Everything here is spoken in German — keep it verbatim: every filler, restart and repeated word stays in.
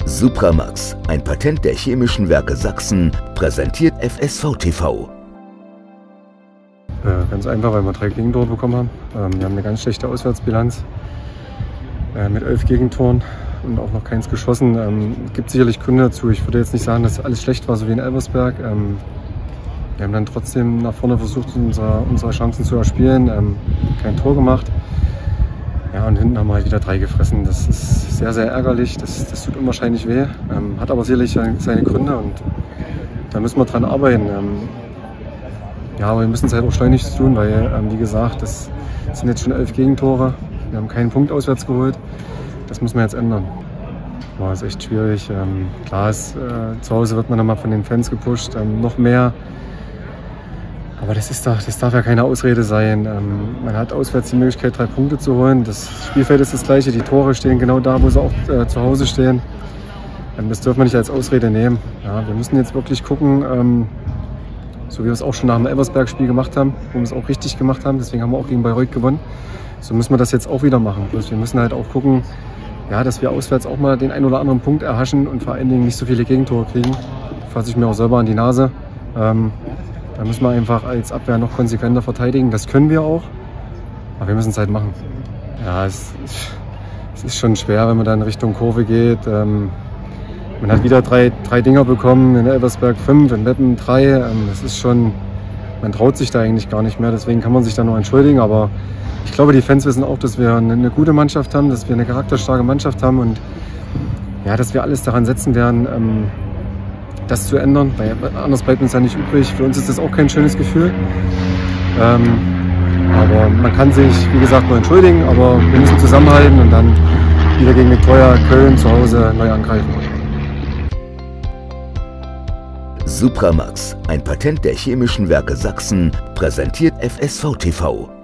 Supramax, ein Patent der Chemischen Werke Sachsen, präsentiert F S V T V. Äh, ganz einfach, weil wir drei Gegentore bekommen haben. Ähm, wir haben eine ganz schlechte Auswärtsbilanz äh, mit elf Gegentoren und auch noch keins geschossen. Ähm, es gibt sicherlich Gründe dazu. Ich würde jetzt nicht sagen, dass alles schlecht war, so wie in Elversberg. Ähm, wir haben dann trotzdem nach vorne versucht, unsere, unsere Chancen zu erspielen. Ähm, kein Tor gemacht. Ja, und hinten haben wir halt wieder drei gefressen. Das ist sehr, sehr ärgerlich. Das, das tut unwahrscheinlich weh. Ähm, hat aber sicherlich seine Gründe und da müssen wir dran arbeiten. Ähm, ja, aber wir müssen es halt auch schleunigst tun, weil, ähm, wie gesagt, das sind jetzt schon elf Gegentore. Wir haben keinen Punkt auswärts geholt. Das müssen wir jetzt ändern. War ist echt schwierig. Ähm, klar, ist, äh, zu Hause wird man nochmal von den Fans gepusht, ähm, noch mehr. Aber das, ist doch, das darf ja keine Ausrede sein. Ähm, man hat auswärts die Möglichkeit, drei Punkte zu holen. Das Spielfeld ist das gleiche, die Tore stehen genau da, wo sie auch äh, zu Hause stehen. Ähm, das dürfen wir nicht als Ausrede nehmen. Ja, wir müssen jetzt wirklich gucken, ähm, so wie wir es auch schon nach dem Elversberg-Spiel gemacht haben, wo wir es auch richtig gemacht haben. Deswegen haben wir auch gegen Bayreuth gewonnen. So müssen wir das jetzt auch wieder machen. Bloß wir müssen halt auch gucken, ja, dass wir auswärts auch mal den einen oder anderen Punkt erhaschen und vor allen Dingen nicht so viele Gegentore kriegen. Da fasse ich mir auch selber an die Nase. Ähm, Da müssen wir einfach als Abwehr noch konsequenter verteidigen. Das können wir auch, aber wir müssen es halt machen. Ja, es, es ist schon schwer, wenn man dann Richtung Kurve geht. Ähm, man hat wieder drei, drei Dinger bekommen, in Elversberg fünf, in Meppen drei. Ähm, das ist schon, man traut sich da eigentlich gar nicht mehr. Deswegen kann man sich da nur entschuldigen. Aber ich glaube, die Fans wissen auch, dass wir eine, eine gute Mannschaft haben, dass wir eine charakterstarke Mannschaft haben und ja, dass wir alles daran setzen werden, ähm, das zu ändern, weil anders bleibt uns ja nicht übrig. Für uns ist das auch kein schönes Gefühl. Ähm, aber man kann sich, wie gesagt, nur entschuldigen, aber wir müssen zusammenhalten und dann wieder gegen Viktoria Köln zu Hause neu angreifen. Supramax, ein Patent der Chemischen Werke Sachsen, präsentiert F S V T V.